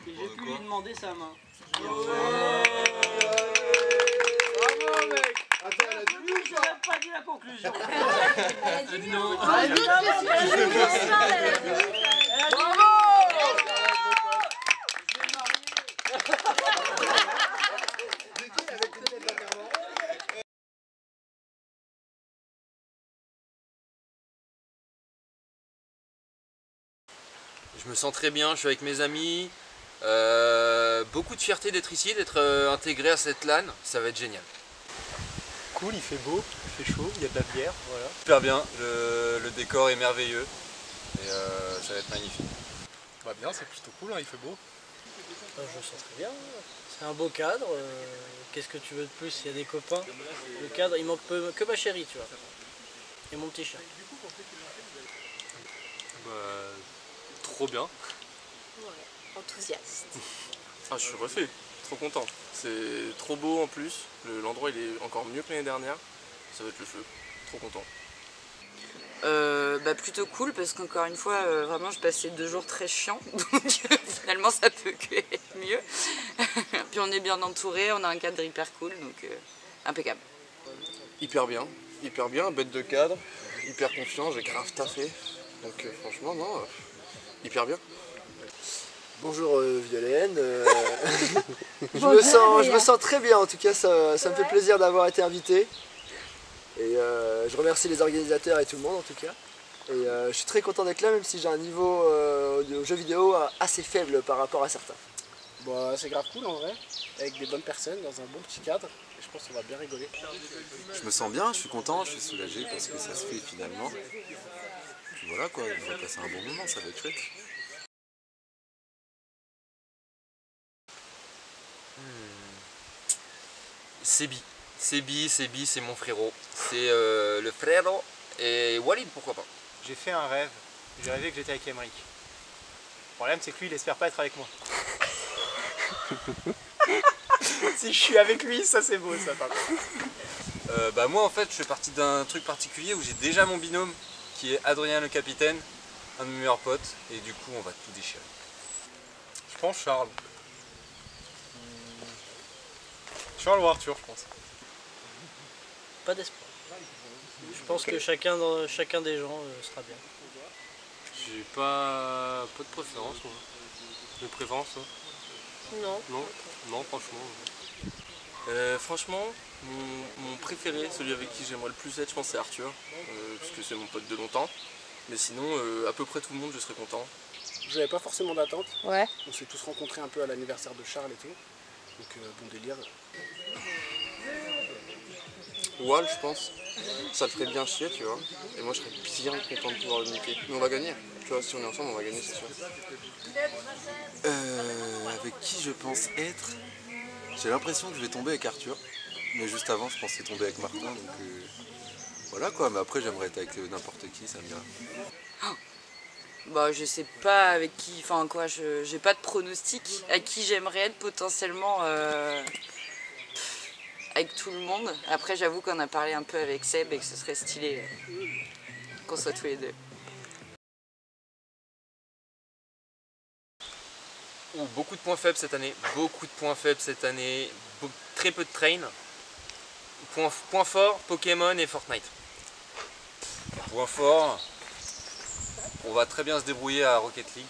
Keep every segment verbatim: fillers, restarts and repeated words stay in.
Et j'ai pu lui demander sa main. Bravo mec. Attends, elle a dit oui ou Je pas? n'ai pas dit la conclusion. Elle a dit non. Elle a dit non. Bravo. Je me sens très bien, je suis avec mes amis. Euh, beaucoup de fierté d'être ici, d'être euh, intégré à cette LAN, ça va être génial. Cool, il fait beau, il fait chaud, il y a de la bière, voilà. Super bien, le, le décor est merveilleux et euh, ça va être magnifique. Bah bien, c'est plutôt cool, hein, il fait beau. Je me sens très bien. C'est un beau cadre. euh, Qu'est-ce que tu veux de plus? Il y a des copains. Le cadre, il manque peu- que ma chérie, tu vois. Et mon petit chat. Bah, trop bien. Enthousiaste. Ah, je suis refait, trop content. C'est trop beau en plus, Le- l'endroit il est encore mieux que l'année dernière. Ça va être le feu, trop content. Euh, bah plutôt cool parce qu'encore une fois euh, vraiment je passais deux jours très chiants donc finalement ça peut que être mieux. Puis on est bien entouré, on a un cadre hyper cool donc euh, impeccable. Hyper bien, hyper bien, bête de cadre, hyper confiant, j'ai grave taffé. Donc euh, franchement non, euh, hyper bien. Bonjour euh, Violaine, euh, je, me sens, je me sens très bien en tout cas, ça, ça me fait plaisir d'avoir été invité. Et euh, je remercie les organisateurs et tout le monde en tout cas. Et euh, je suis très content d'être là même si j'ai un niveau euh, de jeu vidéo assez faible par rapport à certains. Bon, c'est grave cool en vrai, avec des bonnes personnes dans un bon petit cadre. Et je pense qu'on va bien rigoler. Je me sens bien, je suis content, je suis soulagé parce que ça se fait finalement. Puis voilà quoi, on va passer un bon moment, ça va être chouette. Sebi, Sebi, Sebi c'est mon frérot. C'est euh, le frérot et Walid pourquoi pas. J'ai fait un rêve, j'ai rêvé que j'étais avec Emmerich. Le problème c'est que lui il espère pas être avec moi. Si je suis avec lui, ça c'est beau ça par contre. Euh, bah moi en fait je fais partie d'un truc particulier où j'ai déjà mon binôme qui est Adrien le capitaine, un de mes meilleurs potes, et du coup on va tout déchirer. Je pense Charles. Charles ou Arthur je pense. Pas d'espoir. Je pense que chacun, dans- chacun des gens euh, sera bien. J'ai pas, pas de préférence, moi. De préférence, hein. Non. Non, non franchement. Euh, franchement, mon, mon préféré, celui avec qui j'aimerais le plus être, je pense c'est Arthur, euh, parce que c'est mon pote de longtemps. Mais sinon, euh, à peu près tout le monde, je serais content. Je n'avais pas forcément d'attente. Ouais. On s'est tous rencontrés un peu à l'anniversaire de Charles et tout. Donc euh, bon délire. Wall, je pense, ça le ferait bien chier, tu vois. Et moi, je serais bien content de pouvoir le niquer. Mais on va gagner, tu vois, si on est ensemble, on va gagner, c'est sûr. Euh, avec qui je pense être? J'ai l'impression que je vais tomber avec Arthur, mais juste avant je pensais tomber avec Martin, donc euh, voilà quoi, mais après j'aimerais être avec euh, n'importe qui, ça me dira. Bah je sais pas avec qui, enfin quoi, je j'ai pas de pronostic à qui j'aimerais être potentiellement euh, avec tout le monde. Après j'avoue qu'on a parlé un peu avec Seb et que ce serait stylé euh, qu'on soit tous les deux. Oh, beaucoup de points faibles cette année, beaucoup de points faibles cette année, Be- très peu de train. Point, point fort, Pokémon et Fortnite. Point fort, on va très bien se débrouiller à Rocket League.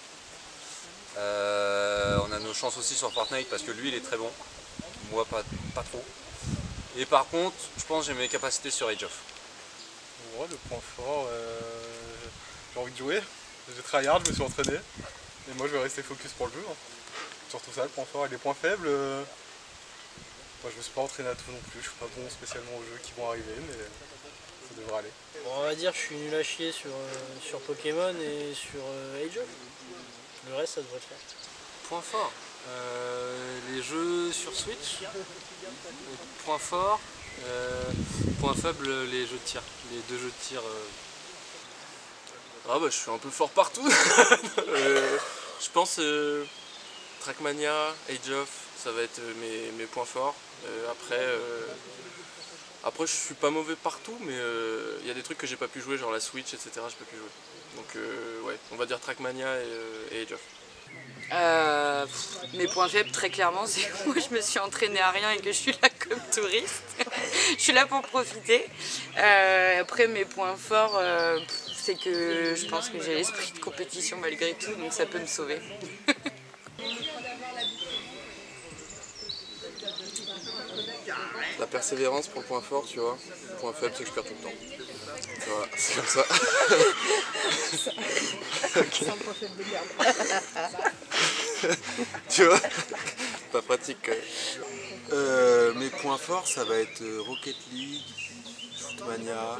Euh, on a nos chances aussi sur Fortnite parce que lui il est très bon, moi pas, pas trop. Et par contre, je pense que j'ai mes capacités sur Age of. Ouais, le point fort, euh, j'ai envie de jouer. J'ai tryhard, je me suis entraîné. Et moi je vais rester focus pour le jeu. Hein. Surtout ça, le point fort. Et les points faibles, euh, moi, je me suis pas entraîné à tout non plus. Je suis pas bon spécialement aux jeux qui vont arriver, mais ça devrait aller. Bon, on va dire que je suis nul à chier sur, euh, sur Pokémon et sur euh, Age of. Le reste ça devrait le faire. Point fort, euh, les jeux sur Switch. Point fort, euh, point faible, les jeux de tir. Les deux jeux de tir. Euh... Ah bah je suis un peu fort partout. euh, je pense euh, Trackmania, Age of, ça va être mes, mes points forts. Euh, après, euh, après je suis pas mauvais partout, mais il euh, y a des trucs que j'ai pas pu jouer, genre la Switch, et cetera. J'ai pas pu jouer. Donc euh, ouais, on va dire Trackmania et, euh, et Age of. Euh, pff, mes points faibles, très clairement, c'est que moi je me suis entraînée à rien et que je suis là comme touriste. Je suis là pour profiter. Euh, après, mes points forts, euh, c'est que je pense que j'ai l'esprit de compétition malgré tout, donc ça peut me sauver. La persévérance pour le point fort, tu vois. Le point faible, c'est que je perds tout le temps. Voilà, c'est comme ça. C'est un point faible de merde. Tu vois, pas pratique quand même. Euh, mes points forts, ça va être Rocket League, Footmania,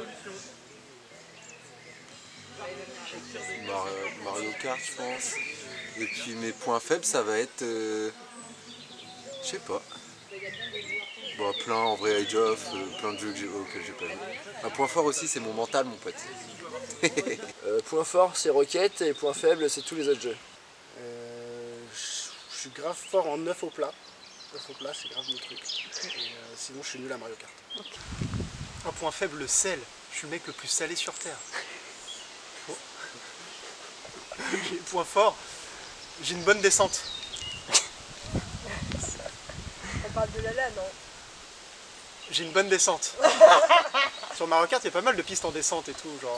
Mar Mario Kart, je pense. Et puis mes points faibles, ça va être, euh, je sais pas. Bon, plein en vrai, Age of, euh, plein de jeux que j'ai, auxquels j'ai pas joué. Un point fort aussi, c'est mon mental, mon pote. euh, Point fort, c'est Rocket, et point faible, c'est tous les autres jeux. Euh, je suis grave fort en neuf au plat. neuf au plat, c'est grave mon truc. Et, euh, sinon, je suis nul à Mario Kart. Okay. Un point faible, le sel. Je suis le mec le plus salé sur Terre. Oh. Point fort, j'ai une bonne descente. On parle de Lala, non? J'ai une bonne descente. Sur Mario Kart, il y a pas mal de pistes en descente et tout, genre.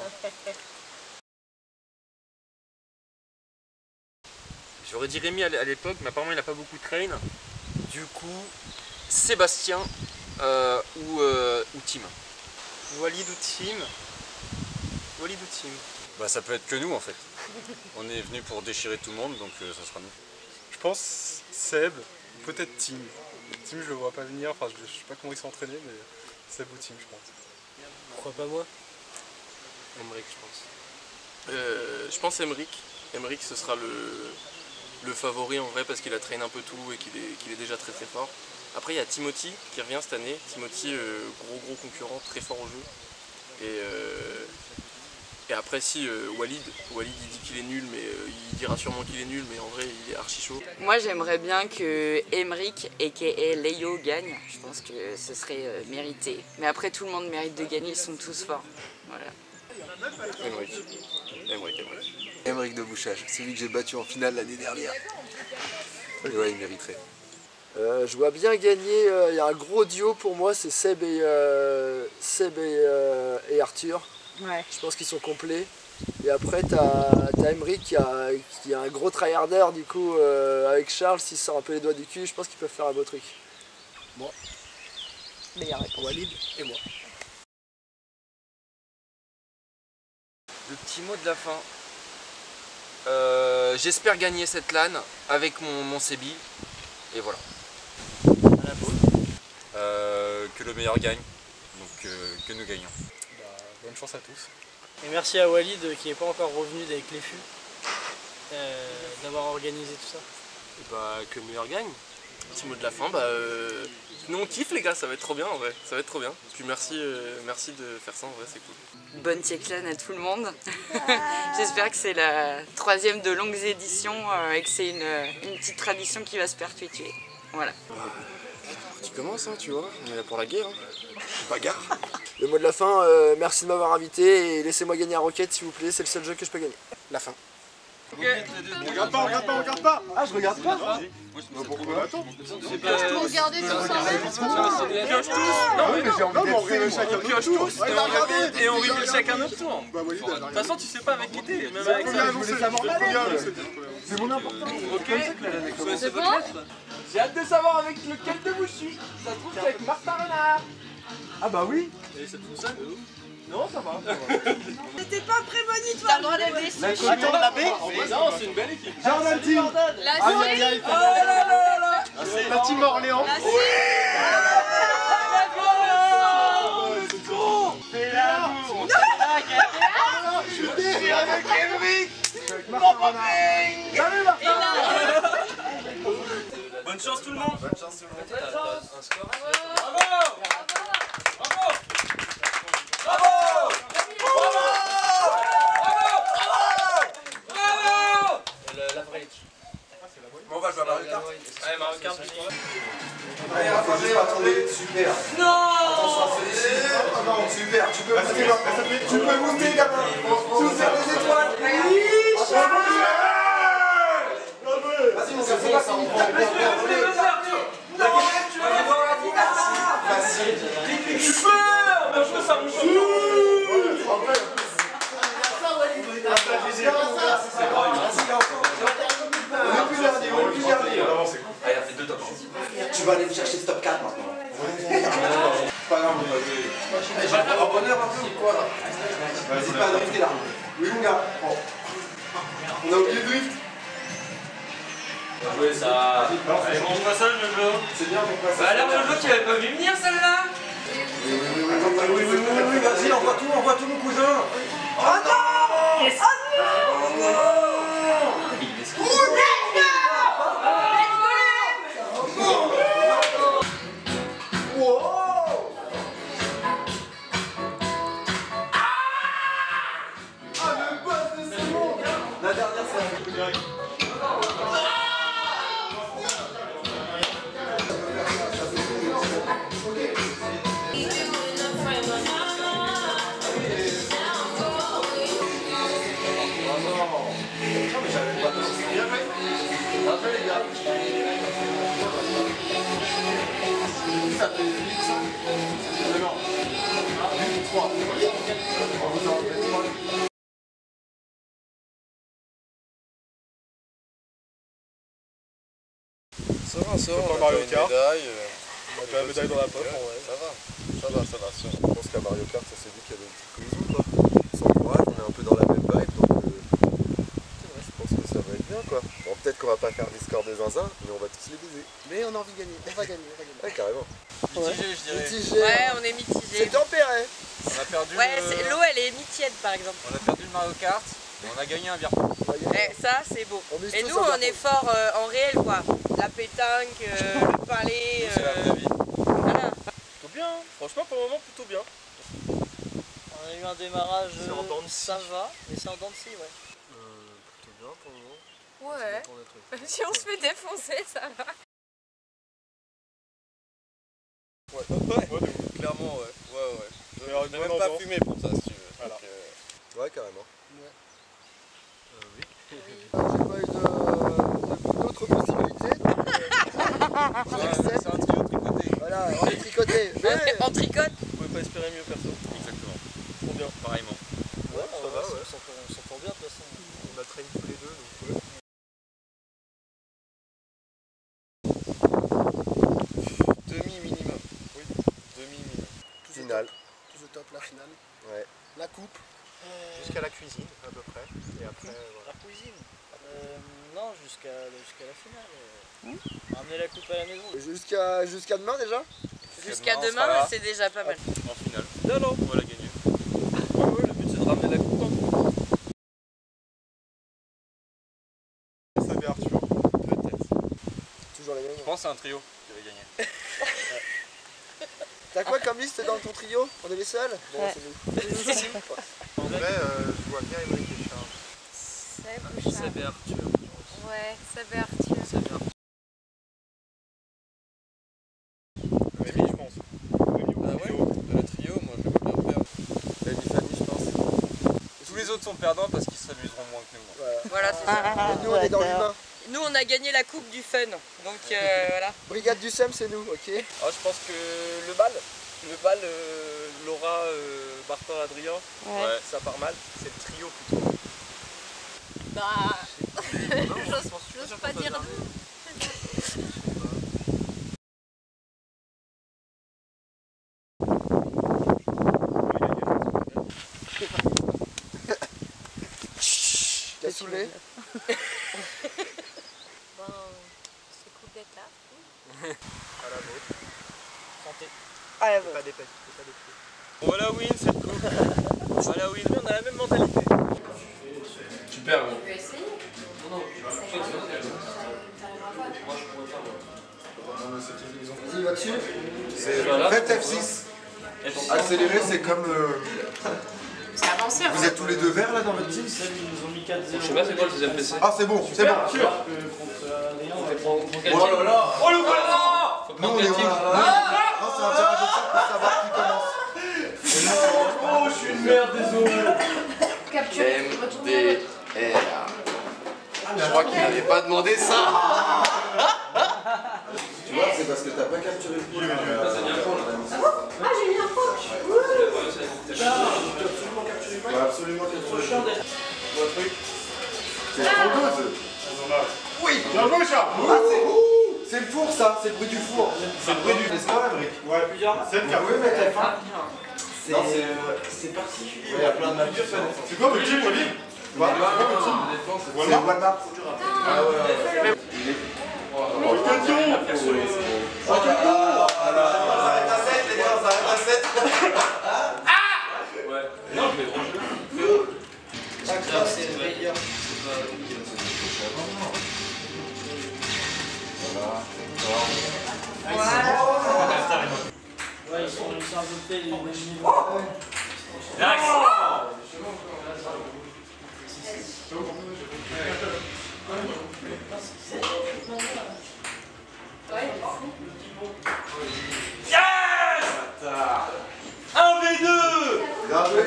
J'aurais dit Rémi à l'époque, mais apparemment il n'a pas beaucoup de train. Du coup, Sébastien euh, ou, euh, ou Tim. Walid ou Tim. Walid ou Tim. Bah ça peut être que nous en fait. On est venu pour déchirer tout le monde, donc euh, ça sera nous. Je pense Seb, peut-être Tim. Tim, je le vois pas venir, enfin je, je sais pas comment il s'est entraîné, mais Seb ou Tim, je pense. Pourquoi pas moi? Emmerich, je pense. Euh, je pense Emmerich. Emmerich, ce sera le, le favori en vrai parce qu'il a traîné un peu tout et qu'il est, qu'il est déjà très très fort. Après, il y a Timothy qui revient cette année. Timothy, euh, gros gros concurrent, très fort au jeu. Et, euh, et après, si euh, Walid, Walid il dit qu'il est nul, mais euh, il dira sûrement qu'il est nul, mais en vrai, il est archi chaud. Moi, j'aimerais bien que Emmerich, aka Léo, gagne. Je pense que ce serait euh, mérité. Mais après, tout le monde mérite de gagner, ils sont tous forts. Voilà. Emmerich. Emmerich, Emmerich. Emmerich de Bouchage, celui que j'ai battu en finale l'année dernière. Et ouais, il mériterait. Euh, je vois bien gagner, il euh, y a un gros duo pour moi, c'est Seb et, euh, Seb et, euh, et Arthur. Ouais. Je pense qu'ils sont complets. Et après, tu as, t'as Emmerich qui a, qui a un gros tryharder, du coup, euh, avec Charles, s'il sort un peu les doigts du cul, je pense qu'ils peuvent faire un beau truc. Moi, Meilleure réponse. Walid et moi. Le petit mot de la fin. Euh, J'espère gagner cette LAN avec mon, mon Sébi. Et voilà. Euh, que le meilleur gagne, donc euh, que nous gagnons. Bah, bonne chance à tous. Et merci à Walid qui n'est pas encore revenu avec les fûts, euh, d'avoir organisé tout ça. Et bah, que le meilleur gagne. Petit mot de la fin, bah euh, nous on kiffe les gars, ça va être trop bien en vrai, ça va être trop bien. Puis merci, euh, merci de faire ça en vrai, c'est cool. Bonne Tieklan à tout le monde. J'espère que c'est la troisième de longues éditions euh, et que c'est une, une petite tradition qui va se perpétuer. Voilà. Tu commences, hein, tu vois, on est là pour la guerre. Hein. Bagarre. Le mot de la fin, euh, merci de m'avoir invité et laissez-moi gagner à Rocket s'il vous plaît, c'est le seul jeu que je peux gagner. La fin. Regarde pas, regarde pas, regarde pas. Ah, je regarde pas. Bah, pourquoi attends. Regardez tous ensemble. Pioche tous. Non, mais j'ai envie d'être fait, chacun notre tour. Et on reveal chacun notre tour. Bah oui, De toute façon, tu sais pas avec qui t'es, même avec ça. je voulais savoir combien. C'est mon important. Ok, C'est bon? J'ai hâte de savoir avec lequel de vous je suis. Ça se trouve c'est avec Martin Renard. Ah bah oui. Et c'est tout ça, nous. Non, ça va. C'était pas prémonitoire. T'as le droit d'être déçu. Attends, la baie. Non, c'est une belle équipe. Jordan Team. La Ah, suite. y a- y a- Oh là là là. La team Orléans. La suite. C'est trop. Fais l'amour. Je suis avec Emmerich. Mon popping. Salut Martin. Bonne chance tout le monde. Bonne chance tout le monde. Bonne chance. Un score. Bravo. Bravo. Bravo. Bon, on va jouer à Mario Kart. Allez, Mario Kart. Allez, faut juste pas tomber, super. Non. Attention à celui-ci. Non, super, tu peux monter, tu peux monter, gamin. Tu peux faire des étoiles. Oui, Tu vas aller me chercher le top quatre maintenant. C'est pas grave, j'ai un bonheur un peu ou quoi là? Vas-y pas à drifter là. Oui mon gars. On a oublié de drift. Bien joué ça. Allez, montre-moi ça le Jojo. C'est bien, montre-moi ça. Bah alors Jojo, tu avais pas vu venir celle-là? Oui, oui, oui, oui, oui, oui, oui, oui, vas-y, envoie tout, envoie tout mon cousin. Oh non! Yes. Oh non! La dernière c'est un direct. Ça va, ça va, on a Mario Kart. On a déjà la médaille dans la poche, en vrai. Ça va, ça va, ça va. Je pense qu'à Mario Kart, ça s'est dit qu'il y avait une petite cohésion, quoi. On s'encourage, on est un peu dans la même vibe, donc euh, je pense que ça va être bien, quoi. Bon, peut-être qu'on va pas faire des scores de zinzin, mais on va tous les baiser. Mais on a envie de gagner, on va gagner, on va gagner. Ouais, carrément. Mitigé, je dirais. Mitigé. Ouais, on est mitigé. C'est tempéré. On a perdu Ouais, le... c'est- l'eau elle est mi-tiède par exemple. On a perdu le Mario Kart, mais on a gagné un bière. Eh, ça c'est beau. On mise Et tous nous en on bière. est fort euh, en réel quoi. La pétanque, euh, le palais. C'est la euh, vraie vie. Voilà. Plutôt bien, hein. Franchement pour le moment plutôt bien. On a eu un démarrage, C'est en dents de euh, ça va, mais c'est en dents de scie, ouais. Euh, plutôt bien pour le moment. Ouais. Pour notre truc. Même si on se fait défoncer, ça va. Ouais, ouais. Ouais, Clairement ouais, ouais ouais. Il y aura une J'ai bonne même pas ambiance. fumé pour ça si tu veux. Voilà. Donc, euh, Ouais, carrément. Euh, oui. J'ai pas eu de- de- d'autres possibilités. donc, euh, c'est J'accepte. un trio tricoté. Voilà, on est tricoté. Mais... En tricote. Vous pouvez pas espérer mieux perso. Exactement. Trop bien. Pareillement. Ouais, ça va, ouais. On s'entend on s'entend bien de toute façon. On a traîné tous les deux, donc ouais. Demi minimum. Oui. Demi minimum. Finale. Tout au top, la finale. Ouais. La coupe. Jusqu'à la cuisine, à peu près. Et après, voilà. La cuisine euh, Non, jusqu'à jusqu'à la finale. euh. Ramener la coupe à la maison. Jusqu'à jusqu'à demain déjà. Jusqu'à demain, on demain, sera là. c'est déjà pas mal. En finale. Non non. On va la gagner. Ouais ouais, le but c'est de ramener la coupe. Hein. Ça fait Arthur. Peut-être. Toujours les mêmes. Je pense que c'est un trio qui va gagner. T'as quoi comme liste dans ton trio? On est les seuls? Bon, Ouais. c'est nous. En vrai, euh, je vois bien Émeric et Charles. Seb ou Charles? Seb et Arthur. Ouais, Seb et Arthur. Seb et Arthur. Rémi, je pense. Rémi ou Ah ouais, Trio. de la trio, moi je le vois bien faire. Rémi Fanny, je pense. Tous les autres sont perdants parce qu'ils se réduiseront moins que nous. Voilà. Voilà, c'est ça. Et nous, on est dans l'humain. Nous on a gagné la coupe du fun. Donc euh, voilà. Brigade du Sem, c'est nous, ok? Ah, je pense que le bal, le bal, euh, Laura, euh, Martin, Adrien, Ouais. ça part mal. C'est le trio plutôt. Bah. J'ose j'ose pas dire nous. T'as saoulé? Bon, c'est cool d'être là. À la vôtre. Santé. Ah, ouais. Pas des pets, pas des pets. Bon, voilà, win, c'est le coup. Voilà, win, on a la même mentalité. Super, bon. Tu veux essayer? Vas-y, va dessus. C'est faites F six. Accélérer, c'est comme. euh, C'est avancé. Vous êtes tous les deux verts là dans votre team? Je sais pas c'est quoi le deuxième P C. Ah, c'est bon, c'est bon. Oh là là. Oh le ballon. Nous, on est voilà. Non, c'est un tirage au sort pour savoir qui commence. Oh, je suis une merde, désolé. Capture. M D R. Je crois qu'il n'avait pas demandé ça. capturer le poule. Ah, j'ai mis un poc. Tu peux absolument capturer le poule. Ouais, absolument capturer le poule. C'est trop good. Oui. Bien joué, Charles. Ah, c'est le four, ça. C'est le bruit du four. C'est le bruit du... N'est-ce pas, Emric? Ouais, plusieurs. C'est le cas. Oui, mais t'as faim. C'est particulier. Il y a plein de maps. C'est quoi votre team, Olivier? C'est quoi votre team? C'est Walmart. Ah ouais, ouais. Oh, attention. Oh là là. Ça arrête à sept, les gars. Ça arrête à sept. Ah. Ouais. Non, je vais brancher. C'est le meilleur. Voilà. Ouais, ils sont, ils sont à peu près les mêmes niveaux. Yes! un v deux. Bien joué.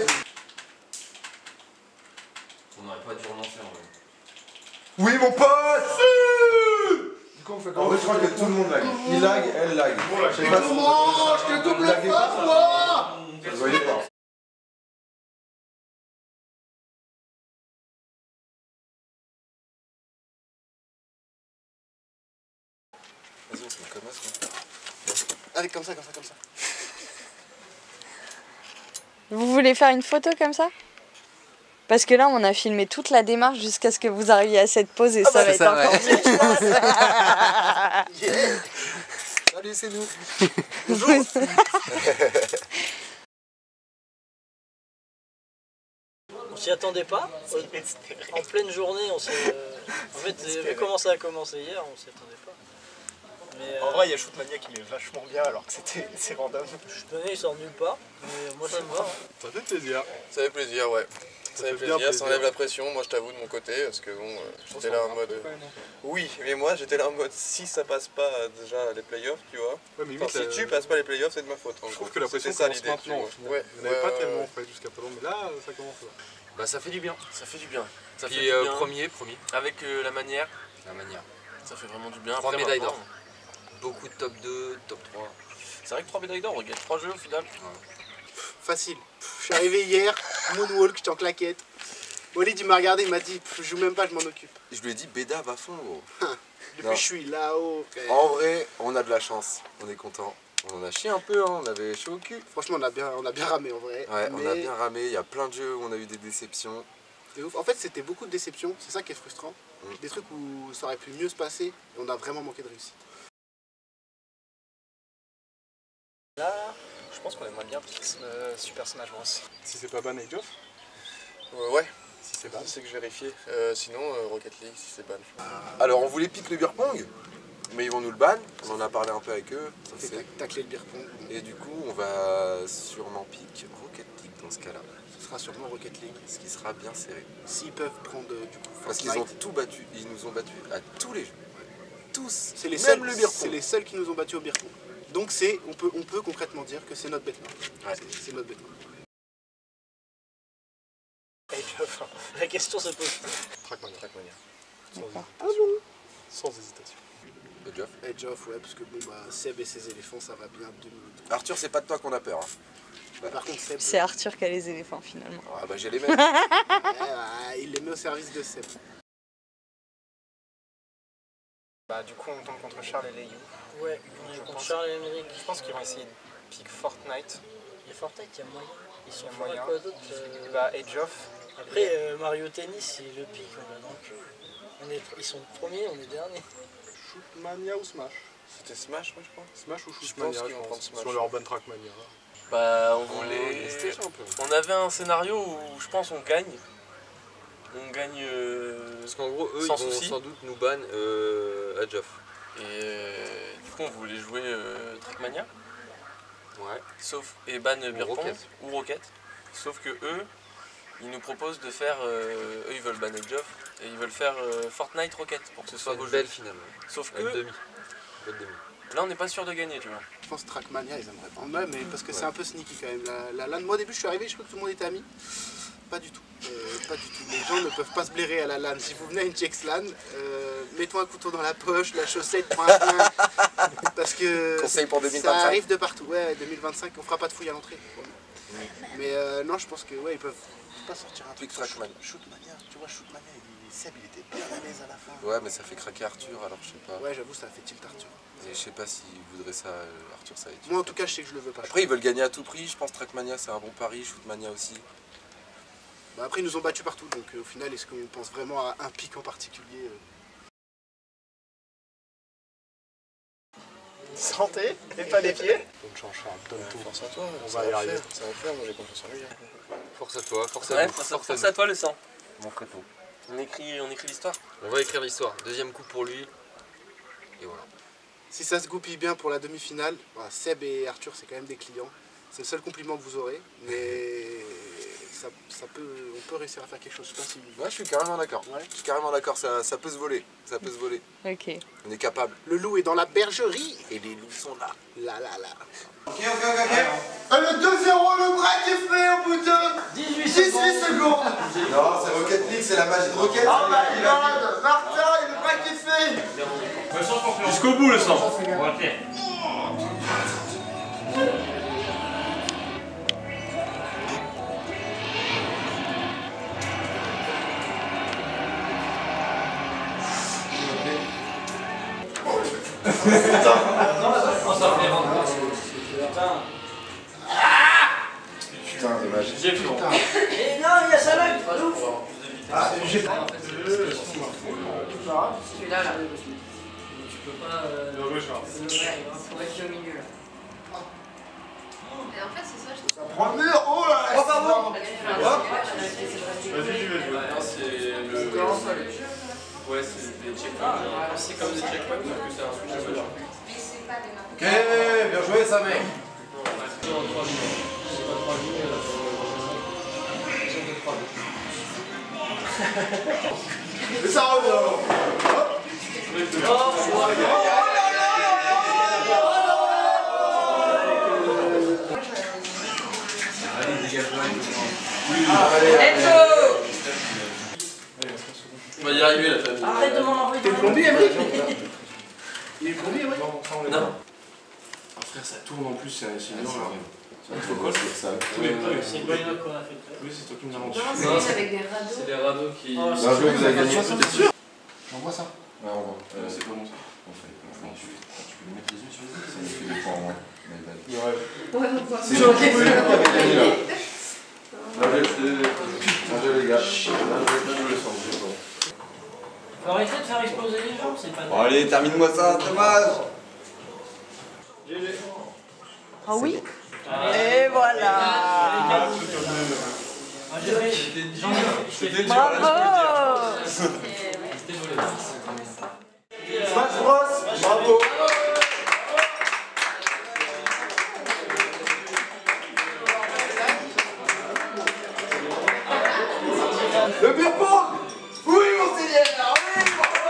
On n'aurait pas dû relancer en vrai. Oui, mon pote. Du coup, on fait comment? En fait, je crois que tout le monde lag. Il lag, elle lag. Je sais pas si... Comment? Je te double face, moi. Vous voyez pas. Vas-y, on se met comme ça. Allez, comme ça, comme ça, comme ça. Vous voulez faire une photo comme ça? Parce que là, on a filmé toute la démarche jusqu'à ce que vous arriviez à cette pause et ah ça bah va être ça, encore ouais. mieux, je pense. Yeah. Salut, c'est nous. Bonjour. On s'y attendait pas. En pleine journée, on s'est... En fait, vu comment ça a commencé hier, on s'y attendait pas. Mais, en euh... vrai, il y a Shootmania qui met vachement bien alors que c'était c'est random. Shootmania, il sort nulle part. Mais moi, ça me va. Hein. Ça fait plaisir. Ça fait plaisir, ouais. Ça, ça fait plaisir, plaisir, ça enlève la pression, moi je t'avoue de mon côté, parce que bon, euh, j'étais là en mode... Euh... Oui, mais moi j'étais là en mode, si ça passe pas euh, déjà les playoffs, tu vois, ouais, mais enfin, si tu passes pas les playoffs, c'est de ma faute. Je trouve que la pression commence maintenant, au final. Ouais, on n'avait pas tellement en fait jusqu'à présent, mais là, ça commence là. Bah ça fait du bien, ça fait du bien. Ça Puis fait euh, du bien. premier, premier. Avec euh, la manière. La manière. Ça fait vraiment du bien. trois médailles d'or. Beaucoup de top deux, top trois. C'est vrai que trois médailles d'or, on gagne trois jeux au final. Facile. Je suis arrivé hier, moonwalk, j'étais en claquette. Walid il m'a regardé, il m'a dit je joue même pas, je m'en occupe. Je lui ai dit Béda va fond gros. Depuis je suis là-haut. En vrai, on a de la chance, on est content. On en a chié un peu, hein. On avait chaud au cul. Franchement on a bien, on a bien ramé en vrai. Ouais, mais... on a bien ramé, il y a plein de jeux où on a eu des déceptions. C'est ouf. En fait c'était beaucoup de déceptions, c'est ça qui est frustrant. Mm. Des trucs où ça aurait pu mieux se passer et on a vraiment manqué de réussite. Là, je pense qu'on aimerait bien euh, Super Smash Bros. Si c'est pas ban Age of euh, Ouais. Si c'est ban, c'est que je vérifie. Euh, sinon, euh, Rocket League, si c'est ban. Alors, on voulait piquer le beer pong, mais ils vont nous le ban. On en a parlé un peu avec eux. Ça fait tacler le beer pong. Et du coup, on va sûrement piquer Rocket League dans ce cas-là. Ce sera sûrement Rocket League. Ce qui sera bien serré. S'ils peuvent prendre euh, du coup. Parce qu'ils ont tout battu. Ils nous ont battus à tous les jeux. Tous. C'est les, Même le beer pong. C'est les seuls qui nous ont battus au beer pong. Donc c'est, on peut, on peut concrètement dire que c'est notre bête noire. Ouais. C'est notre bête noire. La question se pose. Trackmania. Trackmania. Sans ah hésitation. bon Sans hésitation. Edge of. Edge of, ouais, parce que bon bah Seb et ses éléphants ça va bien deux minutes. Arthur, c'est pas de toi qu'on a peur. Hein. Bah, par contre Seb. C'est Arthur qui a les éléphants finalement. Ah bah j'ai les mêmes. ouais, bah, il les met au service de Seb. Bah du coup on tombe contre Charles et Leyu. Ouais, on est contre Charles et Emric. Je pense qu'ils vont essayer de pick Fortnite. Et Fortnite, il y a moyen. Ils sont forts à quoi d'autre euh... Bah Age of. Après euh, Mario Tennis, si le pick, on va dans le cul. On est, ils sont premiers, on est derniers. Shootmania ou Smash? C'était Smash, moi je crois. Smash ou Shootmania, je pense, Smash. Sur leur ban Trackmania. Bah on voulait... On avait un scénario où je pense on gagne. On gagne euh, parce qu'en gros, eux, sans ils vont souci. sans doute nous ban euh, Edge of. Et euh, du coup, on voulait jouer euh, Trackmania. Ouais. Sauf, et ban Beer Pong Rocket. ou Rocket. Sauf que eux, ils nous proposent de faire... Euh, eux, ils veulent ban Edge of. Et ils veulent faire euh, Fortnite Rocket pour que ce soit beau belle finalement. Sauf que... Demi. Belle demi. Là, on n'est pas sûr de gagner, tu vois. Je pense Trackmania, ils aimeraient pas. Ouais, mais parce que ouais. C'est un peu sneaky quand même. La, la, la, moi, au début, je suis arrivé, je crois que tout le monde était amis. Pas du tout. Euh, pas du tout. Les gens ne peuvent pas se blairer à la LAN. Si vous venez à une Chex LAN, euh, mets-toi un couteau dans la poche, la chaussette, prends un flingue. Parce que Conseil pour deux mille vingt-cinq. ça arrive de partout. Ouais, deux mille vingt-cinq, on fera pas de fouille à l'entrée. Mais euh, non, je pense que ouais, ils peuvent pas sortir un truc. Trackman. Shootmania, tu vois, Shootmania, il, Seb, il était bien à l'aise à la fin. Ouais, mais ça fait craquer Arthur, alors je sais pas. Ouais, j'avoue, ça a fait tilt Arthur. Et je sais pas s'il voudrait ça, euh, Arthur, ça va être. Moi, en tout cas, je sais que je le veux pas. Après, ils veulent gagner à tout prix. Je pense Trackmania, c'est un bon pari. Shootmania aussi. Bah, après, ils nous ont battus partout. Donc, euh, au final, est-ce qu'on pense vraiment à un pic en particulier euh... Santé, et pas les pieds. Bonne chance, Charles. Donne tout. Force à toi, On ça va y va arriver. faire, ça va faire, moi j'ai confiance en lui. Force à toi, force Ouais, à nous. force à- force à toi le sang. Mon préto. On écrit, on écrit l'histoire. On va écrire l'histoire. Deuxième coup pour lui. Et voilà. Si ça se goupille bien pour la demi-finale, bah, Seb et Arthur, c'est quand même des clients. C'est le seul compliment que vous aurez. Mais ça, ça peut, on peut réussir à faire quelque chose. Je sais pas si... Ouais, je suis carrément d'accord. Je suis carrément d'accord. Ça, ça peut se voler. Ça peut se voler. Ok. On est capable. Le loup est dans la bergerie. Et les loups sont là. Là, là, là. Ok, ok, ok, ok. Le deux zéro, le break est fait, au bout de dix-huit secondes. Non, c'est Rocket League, c'est la magie de Rocket. Oh my god, Martin, le break est fait. Jusqu'au bout le sang. On va le faire. Putain, dommage. Et non, il y a ça là, pas ouf. Ah, j'ai pas. Celui-là, là. Tu peux pas. Euh... Bien joué, Charles. Ouais, il faut rester au milieu, là. Et en fait, c'est ça, je trouve. Ça prend le mur, oh là. Oh, pardon. Vas-y, j'y vais jouer. C'est le. Ouais, c'est des checkpoints. C'est comme des checkpoints, sauf que c'est un switch de voiture. Ok, bien joué, ça mec. Mais ça revient. Allez, dégage-moi. Let's go. On va y arriver la famille. Arrête de m'en envoyer. T'es plombier, Emric? Il est plombier, Emric? Non. Ah, frère, ça tourne en plus, c'est énorme. Il faut quoi ça? C'est pas une autre qu'on a fait. Oui, c'est toi qui me l'as rendu. Non, c'est avec des radeaux. C'est les radeaux qui. Oh, Bah, je vous avez gagné. T'es sûr? J'envoie ça. Ouais, on voit. Euh, c'est pas bon ça. On fait, on fait, tu, tu peux nous mettre les yeux sur les yeux. Ça nous fait des points en moins. Mais bah, Ouais. Ouais, donc quoi. C'est Jean qui avait gagné là. Bien joué, bien joué les gars. Bien joué le sang, j'ai pas. Faut arrêter de faire exploser les gens, c'est pas. Bon allez, termine-moi ça, dommage. Ah oui. Et voilà. Ah, j'ai fait. J'en ai fait. Bravo. Smash Bros, bravo. Le beer pong. Oui, mon Seigneur. Oui, bravo.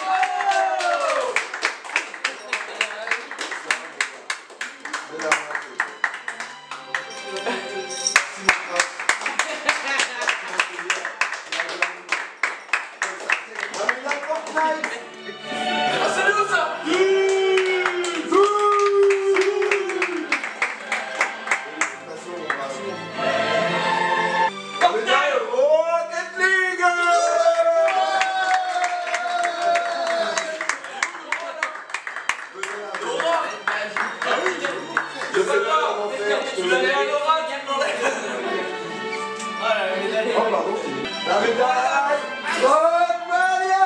La médaille Rockmania.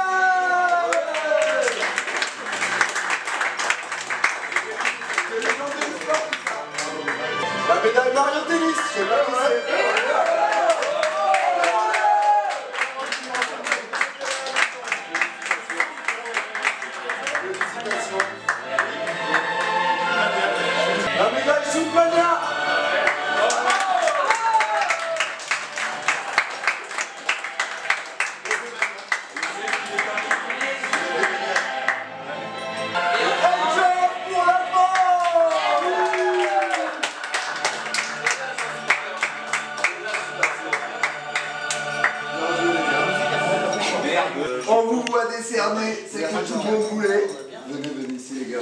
La médaille Mario Tennis, je sais pas qui c'est. La médaille Shootmania.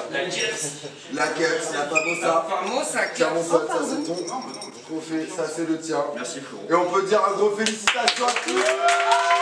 La Keps. La Keps, la Famosa. Famosa Tiens mon Keps. pote, ça c'est ton trophée, ça c'est le tien. Merci Florent. Et on peut dire un gros félicitations à tous.